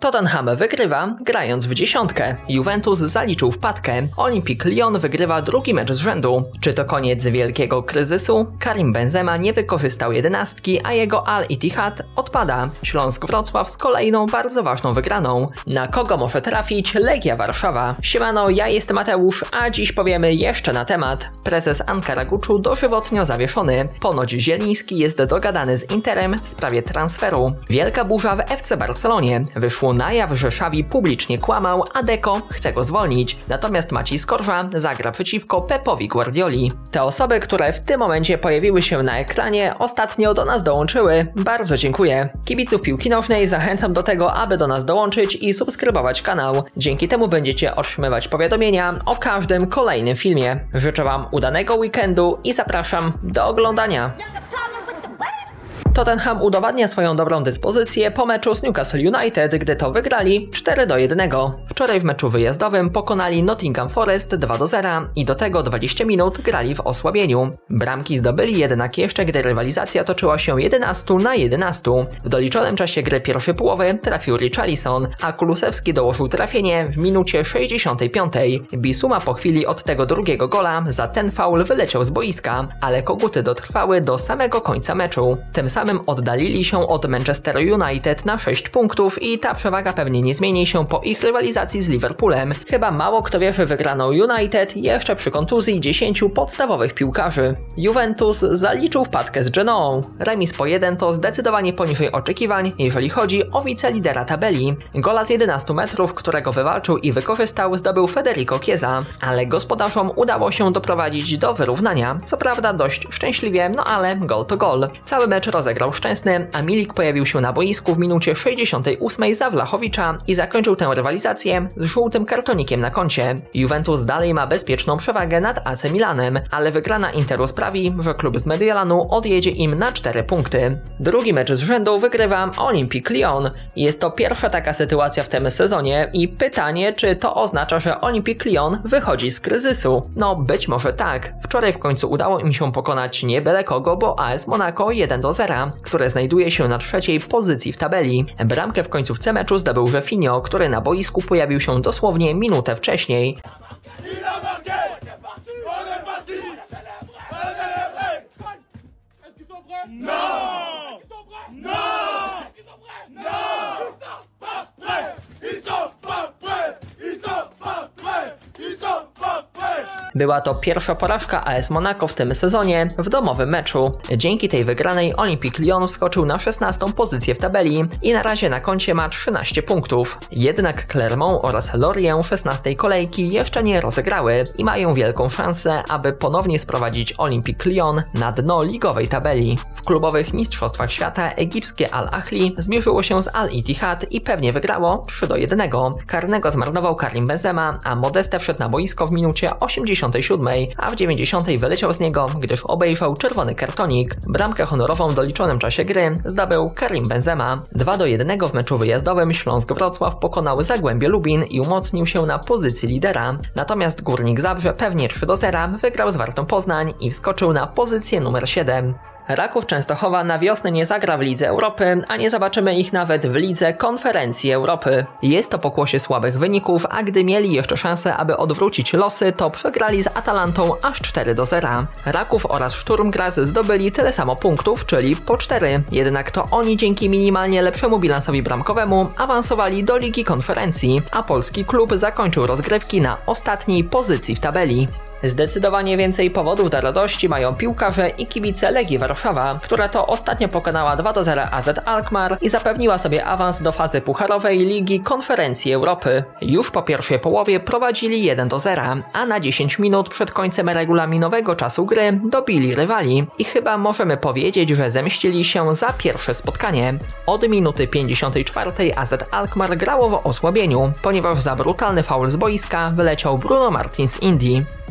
Tottenham wygrywa, grając w dziesiątkę. Juventus zaliczył wpadkę. Olympique Lyon wygrywa drugi mecz z rzędu. Czy to koniec wielkiego kryzysu? Karim Benzema nie wykorzystał jedenastki, a jego Al-Ittihad odpada. Śląsk Wrocław z kolejną bardzo ważną wygraną. Na kogo może trafić Legia Warszawa? Siemano, ja jestem Mateusz, a dziś powiemy jeszcze na temat. Prezes Ankara Guczu dożywotnio zawieszony. Ponoć Zieliński jest dogadany z Interem w sprawie transferu. Wielka burza w FC Barcelonie. Wyszło na jaw, że Xavi publicznie kłamał, a Deco chce go zwolnić. Natomiast Maciej Skorża zagra przeciwko Pepowi Guardioli. Te osoby, które w tym momencie pojawiły się na ekranie, ostatnio do nas dołączyły. Bardzo dziękuję. Kibiców piłki nożnej zachęcam do tego, aby do nas dołączyć i subskrybować kanał. Dzięki temu będziecie otrzymywać powiadomienia o każdym kolejnym filmie. Życzę Wam udanego weekendu i zapraszam do oglądania. Tottenham udowadnia swoją dobrą dyspozycję po meczu z Newcastle United, gdy to wygrali 4-1. Wczoraj w meczu wyjazdowym pokonali Nottingham Forest 2-0 i do tego 20 minut grali w osłabieniu. Bramki zdobyli jednak jeszcze, gdy rywalizacja toczyła się 11-11. W doliczonym czasie gry pierwszej połowy trafił Richarlison, a Kulusewski dołożył trafienie w minucie 65. Bissouma po chwili od tego drugiego gola za ten faul wyleciał z boiska, ale koguty dotrwały do samego końca meczu. Tym samym oddalili się od Manchester United na 6 punktów i ta przewaga pewnie nie zmieni się po ich rywalizacji z Liverpoolem. Chyba mało kto wie, że wygrano United jeszcze przy kontuzji 10 podstawowych piłkarzy. Juventus zaliczył wpadkę z Genoą. Remis po 1 to zdecydowanie poniżej oczekiwań, jeżeli chodzi o wicelidera tabeli. Gola z 11 metrów, którego wywalczył i wykorzystał, zdobył Federico Chiesa, ale gospodarzom udało się doprowadzić do wyrównania. Co prawda dość szczęśliwie, no ale gol to gol. Cały mecz rozegrał Szczęsny, a Milik pojawił się na boisku w minucie 68 za Vlachowicza i zakończył tę rywalizację z żółtym kartonikiem na koncie. Juventus dalej ma bezpieczną przewagę nad AC Milanem, ale wygrana Interu sprawi, że klub z Mediolanu odjedzie im na 4 punkty. Drugi mecz z rzędu wygrywa Olympique Lyon. Jest to pierwsza taka sytuacja w tym sezonie i pytanie, czy to oznacza, że Olympique Lyon wychodzi z kryzysu? No być może tak. Wczoraj w końcu udało im się pokonać nie byle kogo, bo AS Monaco 1-0, które znajduje się na trzeciej pozycji w tabeli. Bramkę w końcówce meczu zdobył Jefinho, który na boisku pojawił się dosłownie minutę wcześniej. Była to pierwsza porażka AS Monaco w tym sezonie w domowym meczu. Dzięki tej wygranej Olympique Lyon wskoczył na 16. pozycję w tabeli i na razie na koncie ma 13 punktów. Jednak Clermont oraz Lorient 16. kolejki jeszcze nie rozegrały i mają wielką szansę, aby ponownie sprowadzić Olympique Lyon na dno ligowej tabeli. W klubowych mistrzostwach świata egipskie Al-Ahli zmierzyło się z Al-Ittihad i pewnie wygrało 3-1. Karnego zmarnował Karim Benzema, a Modeste wszedł na boisko w minucie 87, a w 90 wyleciał z niego, gdyż obejrzał czerwony kartonik. Bramkę honorową w doliczonym czasie gry zdobył Karim Benzema. 2-1 w meczu wyjazdowym Śląsk Wrocław pokonał Zagłębie Lubin i umocnił się na pozycji lidera. Natomiast Górnik Zabrze pewnie 3-0 wygrał z Wartą Poznań i wskoczył na pozycję numer 7. Raków Częstochowa na wiosnę nie zagra w Lidze Europy, a nie zobaczymy ich nawet w Lidze Konferencji Europy. Jest to pokłosie słabych wyników, a gdy mieli jeszcze szansę, aby odwrócić losy, to przegrali z Atalantą aż 4-0. Raków oraz Szturm Graz zdobyli tyle samo punktów, czyli po 4. Jednak to oni dzięki minimalnie lepszemu bilansowi bramkowemu awansowali do Ligi Konferencji, a polski klub zakończył rozgrywki na ostatniej pozycji w tabeli. Zdecydowanie więcej powodów do radości mają piłkarze i kibice Legii Warszawa, która to ostatnio pokonała 2-0 AZ Alkmaar i zapewniła sobie awans do fazy pucharowej Ligi Konferencji Europy. Już po pierwszej połowie prowadzili 1-0, a na 10 minut przed końcem regulaminowego czasu gry dobili rywali i chyba możemy powiedzieć, że zemścili się za pierwsze spotkanie. Od minuty 54 AZ Alkmaar grało w osłabieniu, ponieważ za brutalny faul z boiska wyleciał Bruno Martins z Indii.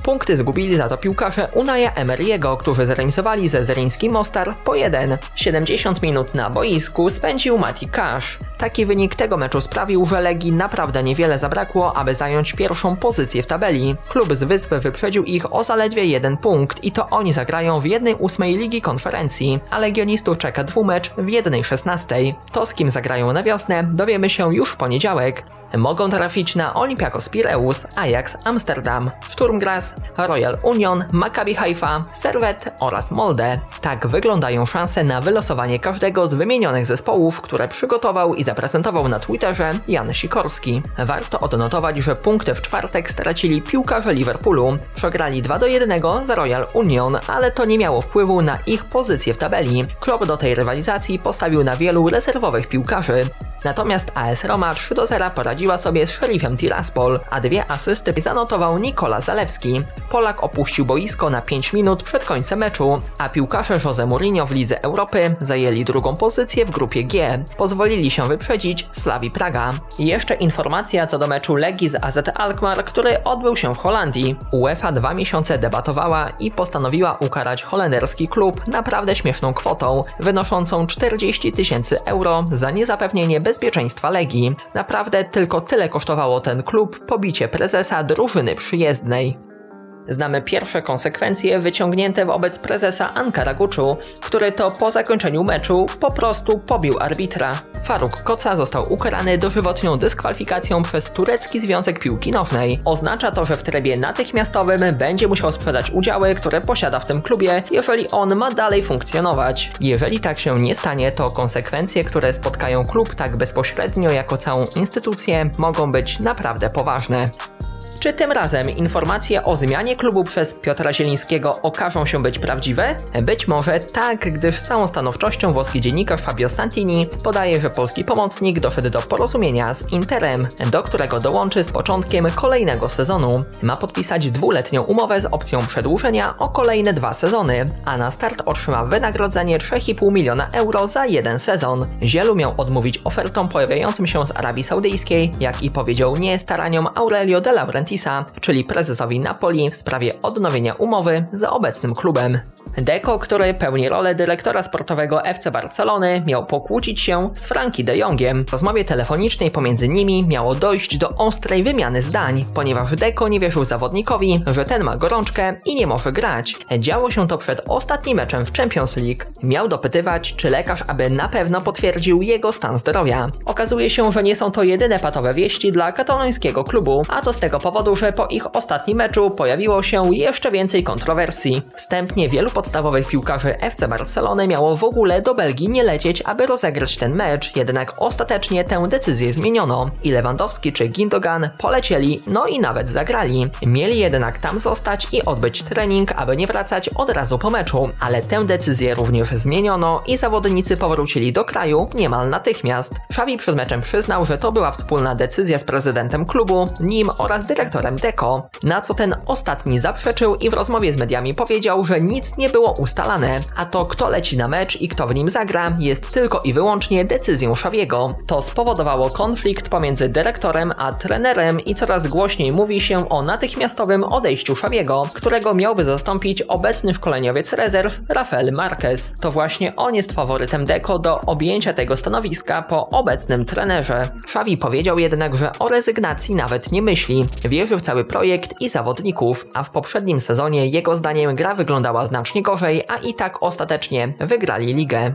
Punkty zgubili za to piłkarze Unaja Emery'ego, którzy zremisowali ze Zryńskim Mostar po 1. 70 minut na boisku spędził Mati Cash. Taki wynik tego meczu sprawił, że Legii naprawdę niewiele zabrakło, aby zająć pierwszą pozycję w tabeli. Klub z Wysp wyprzedził ich o zaledwie 1 punkt i to oni zagrają w 1/8 Ligi Konferencji, a legionistów czeka dwumecz w 1/16. To, z kim zagrają na wiosnę, dowiemy się już w poniedziałek. Mogą trafić na Olympiakos Pireus, Ajax Amsterdam, Sturm Graz, Royal Union, Maccabi Haifa, Servette oraz Molde. Tak wyglądają szanse na wylosowanie każdego z wymienionych zespołów, które przygotował i zaprezentował na Twitterze Jan Sikorski. Warto odnotować, że punkty w czwartek stracili piłkarze Liverpoolu. Przegrali 2-1 z Royal Union, ale to nie miało wpływu na ich pozycję w tabeli. Klub do tej rywalizacji postawił na wielu rezerwowych piłkarzy. Natomiast AS Roma 3-0 poradziła sobie z Sheriffem Tiraspol, a 2 asysty zanotował Nikola Zalewski. Polak opuścił boisko na 5 minut przed końcem meczu, a piłkarze Jose Mourinho w Lidze Europy zajęli drugą pozycję w grupie G. Pozwolili się wyprzedzić Slavii Praga. I jeszcze informacja co do meczu Legii z AZ Alkmaar, który odbył się w Holandii. UEFA 2 miesiące debatowała i postanowiła ukarać holenderski klub naprawdę śmieszną kwotą, wynoszącą 40 000 euro za niezapewnienie bezpieczeństwa Legii. Naprawdę tylko tyle kosztowało ten klub pobicie prezesa drużyny przyjezdnej. Znamy pierwsze konsekwencje wyciągnięte wobec prezesa Ankara Guczu, który to po zakończeniu meczu po prostu pobił arbitra. Faruk Koca został ukarany dożywotnią dyskwalifikacją przez turecki Związek Piłki Nożnej. Oznacza to, że w trybie natychmiastowym będzie musiał sprzedać udziały, które posiada w tym klubie, jeżeli on ma dalej funkcjonować. Jeżeli tak się nie stanie, to konsekwencje, które spotkają klub tak bezpośrednio jako całą instytucję, mogą być naprawdę poważne. Czy tym razem informacje o zmianie klubu przez Piotra Zielińskiego okażą się być prawdziwe? Być może tak, gdyż z całą stanowczością włoski dziennikarz Fabio Santini podaje, że polski pomocnik doszedł do porozumienia z Interem, do którego dołączy z początkiem kolejnego sezonu. Ma podpisać 2-letnią umowę z opcją przedłużenia o kolejne 2 sezony, a na start otrzyma wynagrodzenie 3,5 miliona euro za 1 sezon. Zielu miał odmówić ofertom pojawiającym się z Arabii Saudyjskiej, jak i powiedział nie staraniom Aurelio De Laurentiis, czyli prezesowi Napoli w sprawie odnowienia umowy z obecnym klubem. Deco, który pełni rolę dyrektora sportowego FC Barcelony, miał pokłócić się z Frankie de Jongiem. W rozmowie telefonicznej pomiędzy nimi miało dojść do ostrej wymiany zdań, ponieważ Deco nie wierzył zawodnikowi, że ten ma gorączkę i nie może grać. Działo się to przed ostatnim meczem w Champions League. Miał dopytywać, czy lekarz aby na pewno potwierdził jego stan zdrowia. Okazuje się, że nie są to jedyne patowe wieści dla katalońskiego klubu, a to z tego powodu, że po ich ostatnim meczu pojawiło się jeszcze więcej kontrowersji. Wstępnie wielu podstawowych piłkarzy FC Barcelony miało w ogóle do Belgii nie lecieć, aby rozegrać ten mecz, jednak ostatecznie tę decyzję zmieniono i Lewandowski czy Gindogan polecieli, no i nawet zagrali. Mieli jednak tam zostać i odbyć trening, aby nie wracać od razu po meczu, ale tę decyzję również zmieniono i zawodnicy powrócili do kraju niemal natychmiast. Xavi przed meczem przyznał, że to była wspólna decyzja z prezydentem klubu, nim oraz dyrektorem Deco, na co ten ostatni zaprzeczył i w rozmowie z mediami powiedział, że nic nie było ustalane, a to kto leci na mecz i kto w nim zagra jest tylko i wyłącznie decyzją Xaviego. To spowodowało konflikt pomiędzy dyrektorem a trenerem i coraz głośniej mówi się o natychmiastowym odejściu Xaviego, którego miałby zastąpić obecny szkoleniowiec rezerw Rafael Marquez. To właśnie on jest faworytem Deco do objęcia tego stanowiska po obecnym trenerze. Xavi powiedział jednak, że o rezygnacji nawet nie myśli. Wierzy w cały projekt i zawodników, a w poprzednim sezonie jego zdaniem gra wyglądała znacznie gorzej, a i tak ostatecznie wygrali ligę.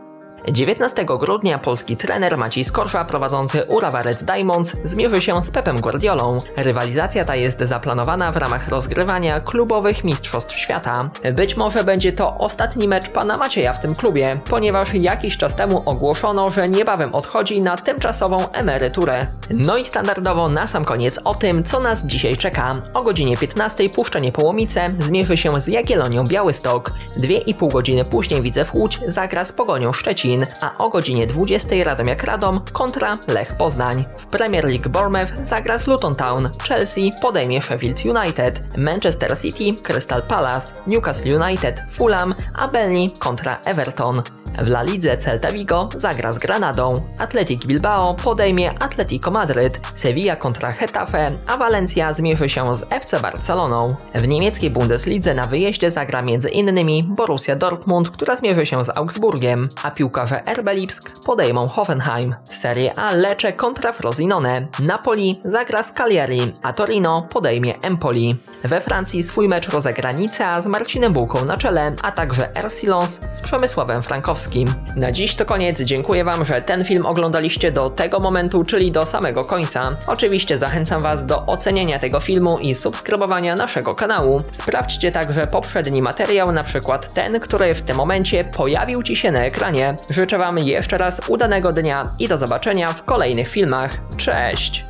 19 grudnia polski trener Maciej Skorża prowadzący Urawa Reds Diamonds zmierzy się z Pepem Guardiolą. Rywalizacja ta jest zaplanowana w ramach rozgrywania klubowych mistrzostw świata. Być może będzie to ostatni mecz pana Macieja w tym klubie, ponieważ jakiś czas temu ogłoszono, że niebawem odchodzi na tymczasową emeryturę. No i standardowo na sam koniec o tym, co nas dzisiaj czeka. O godzinie 15 Puszczenie Połomice zmierzy się z Jagiellonią Białystok. 2,5 godziny później Widzew Łódź zagra z Pogonią Szczecin, a o godzinie 20 Radomiak Radom kontra Lech Poznań. W Premier League Bournemouth zagra z Luton Town, Chelsea podejmie Sheffield United, Manchester City Crystal Palace, Newcastle United Fulham, a Burnley kontra Everton. W La Lidze Celta Vigo zagra z Granadą, Athletic Bilbao podejmie Atletico Madryt, Sevilla kontra Getafe, a Valencia zmierzy się z FC Barceloną. W niemieckiej Bundeslidze na wyjeździe zagra m.in. Borussia Dortmund, która zmierzy się z Augsburgiem, a piłkarze RB Lipsk podejmą Hoffenheim. W Serie A Lecce kontra Frosinone, Napoli zagra z Cagliari, a Torino podejmie Empoli. We Francji swój mecz rozegra Nicea z Marcinem Bułką na czele, a także RC Lens z Przemysławem Frankowskim. Na dziś to koniec, dziękuję Wam, że ten film oglądaliście do tego momentu, czyli do samego końca. Oczywiście zachęcam Was do oceniania tego filmu i subskrybowania naszego kanału. Sprawdźcie także poprzedni materiał, na przykład ten, który w tym momencie pojawił Ci się na ekranie. Życzę Wam jeszcze raz udanego dnia i do zobaczenia w kolejnych filmach. Cześć!